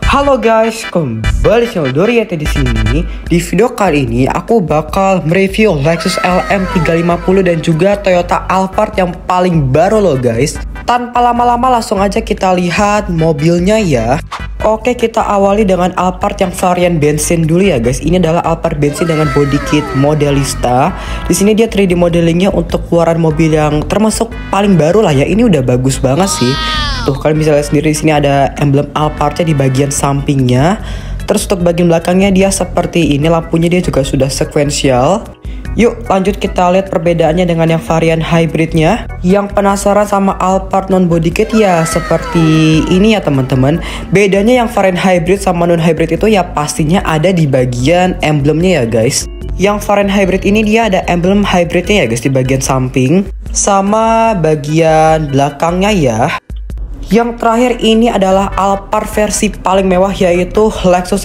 Halo guys, kembali channel Doriyete di sini. Di video kali ini aku bakal mereview Lexus LM350 dan juga Toyota Alphard yang paling baru loh guys. Tanpa lama-lama langsung aja kita lihat mobilnya ya. Oke, kita awali dengan Alphard yang varian bensin dulu ya guys. Ini adalah Alphard bensin dengan body kit Modelista. Di sini dia 3D modelingnya untuk keluaran mobil yang termasuk paling baru lah ya. Ini udah bagus banget sih. Tuh kalian bisa lihat sendiri, di sini ada emblem Alphardnya di bagian sampingnya. Terus untuk bagian belakangnya dia seperti ini, lampunya dia juga sudah sequential. Yuk lanjut kita lihat perbedaannya dengan yang varian hybridnya. Yang penasaran sama Alphard non body kit ya seperti ini ya teman-teman. Bedanya yang varian hybrid sama non hybrid itu ya pastinya ada di bagian emblemnya ya guys. Yang varian hybrid ini dia ada emblem hybridnya ya guys di bagian samping sama bagian belakangnya ya. Yang terakhir ini adalah Alphard versi paling mewah yaitu Lexus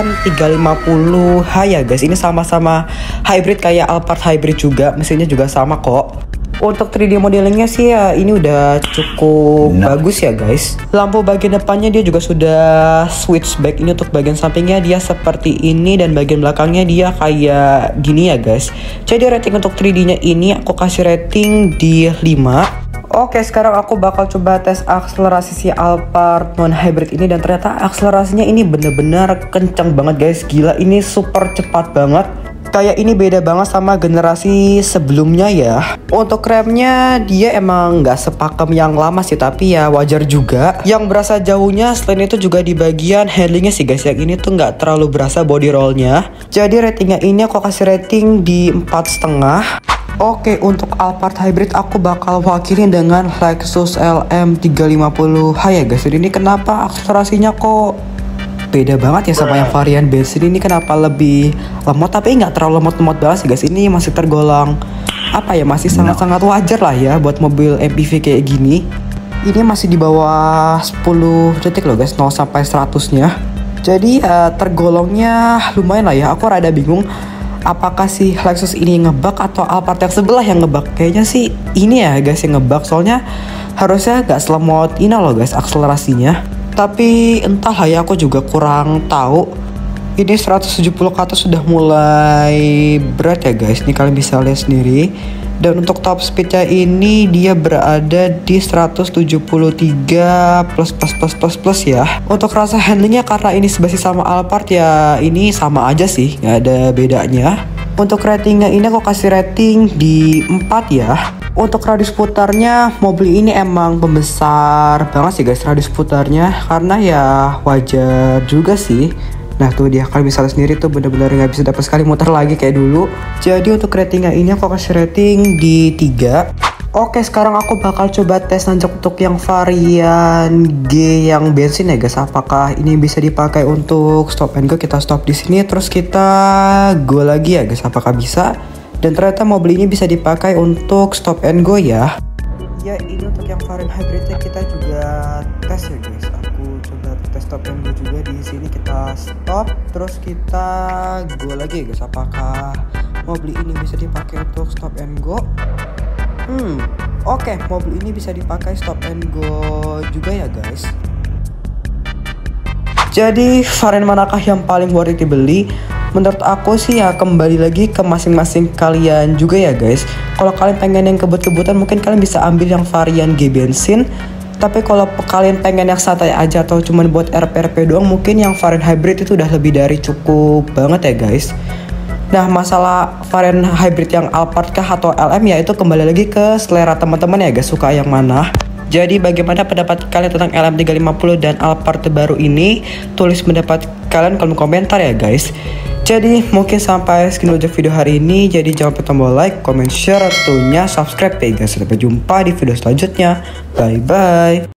LM350H ya guys. Ini sama-sama hybrid kayak Alphard hybrid juga, mesinnya juga sama kok. Untuk 3D modelingnya sih ya ini udah cukup bagus ya guys. Lampu bagian depannya dia juga sudah switchback. Ini untuk bagian sampingnya dia seperti ini dan bagian belakangnya dia kayak gini ya guys. Jadi rating untuk 3D-nya ini aku kasih rating di 5. Oke, sekarang aku bakal coba tes akselerasi si Alphard non hybrid ini dan ternyata akselerasinya ini bener-bener kencang banget guys. Gila, ini super cepat banget. Kayak ini beda banget sama generasi sebelumnya ya. Untuk remnya dia emang nggak sepakem yang lama sih, tapi ya wajar juga. Yang berasa jauhnya selain itu juga di bagian handlingnya sih guys. Yang ini tuh nggak terlalu berasa body rollnya. Jadi ratingnya ini aku kasih rating di 4,5. Oke, untuk Alphard hybrid aku bakal wakilin dengan Lexus LM350H ya guys. Jadi ini kenapa akselerasinya kok beda banget ya sama yang varian bensin. Ini kenapa lebih lemot, tapi nggak terlalu lemot-lemot banget sih guys. Ini masih tergolong apa ya, masih sangat-sangat wajar lah ya buat mobil MPV kayak gini. Ini masih di bawah 10 detik loh guys, 0 sampai 100-nya. Jadi tergolongnya lumayan lah ya. Aku rada bingung apakah si Lexus ini ngebug atau Alphard yang sebelah yang ngebug. Kayaknya sih ini ya guys yang ngebug, soalnya harusnya gak selemot ini loh guys akselerasinya. Tapi entahlah ya, aku juga kurang tahu. Ini 170 ke atas sudah mulai berat ya guys. Ini kalian bisa lihat sendiri. Dan untuk top speednya ini dia berada di 173 plus ya. Untuk rasa handlingnya karena ini sebasis sama Alphard ya ini sama aja sih, nggak ada bedanya. Untuk ratingnya ini aku kasih rating di 4 ya. Untuk radius putarnya mobil ini emang pembesar banget sih guys radius putarnya, karena ya wajar juga sih. Nah tuh dia, kalian bisa lihat sendiri tuh bener-bener nggak bisa dapat sekali muter lagi kayak dulu. Jadi untuk ratingnya ini aku kasih rating di 3. Oke, sekarang aku bakal coba tes nanjak untuk yang varian G yang bensin ya guys. Apakah ini bisa dipakai untuk stop and go? Kita stop di sini terus kita go lagi ya guys. Apakah bisa? Dan ternyata mobil ini bisa dipakai untuk stop and go ya. Ya ini untuk yang varian hybridnya kita juga tes ya guys. Aku coba tes stop and go juga di sini. Kita stop terus kita go lagi ya guys. Apakah mobil ini bisa dipakai untuk stop and go? Oke, mobil ini bisa dipakai stop and go juga ya guys. Jadi varian manakah yang paling worth it dibeli? Menurut aku sih ya kembali lagi ke masing-masing kalian juga ya guys. Kalau kalian pengen yang kebut-kebutan mungkin kalian bisa ambil yang varian G bensin. Tapi kalau kalian pengen yang santai aja atau cuma buat RP-RP doang, mungkin yang varian hybrid itu udah lebih dari cukup banget ya guys. Nah masalah varian hybrid yang Alphard kah atau LM ya itu kembali lagi ke selera teman-teman ya guys, suka yang mana. Jadi bagaimana pendapat kalian tentang LM350 dan Alphard terbaru ini? Tulis pendapat kalian kolom komentar ya guys. Jadi mungkin sampai sekian dulu video hari ini. Jadi jangan lupa tombol like, comment, share, tentunya subscribe ya guys. Sampai jumpa di video selanjutnya. Bye bye.